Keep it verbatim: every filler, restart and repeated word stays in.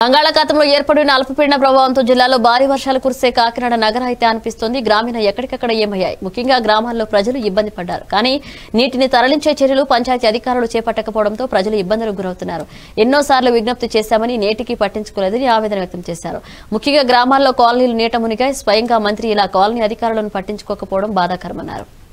బంగాళాఖాతంలో ఏర్పడిన అల్పపీడన ప్రభావంతో జిల్లాలో భారీ వర్షాలు కురిసే కాకినాడ నగర అయితే అనిపిస్తోంది. గ్రామీణ ఎక్కడికక్కడ ఏమయ్యాయి. ముఖ్యంగా గ్రామాల్లో ప్రజలు ఇబ్బంది పడ్డారు. కానీ నీటిని తరలించే చర్యలు పంచాయతీ అధికారులు చేపట్టకపోవడంతో ప్రజలు ఇబ్బందులకు గురవుతున్నారు. ఎన్నోసార్లు విజ్ఞప్తి చేశామని నేటికి పట్టించుకోలేదని ఆవేదన వ్యక్తం చేశారు. ముఖ్యంగా గ్రామాల్లో కాలనీలు నీట మునిగాయి. స్వయంగా మంత్రి ఇలా కాలనీ అధికారులను పట్టించుకోకపోవడం బాధాకరమన్నారు.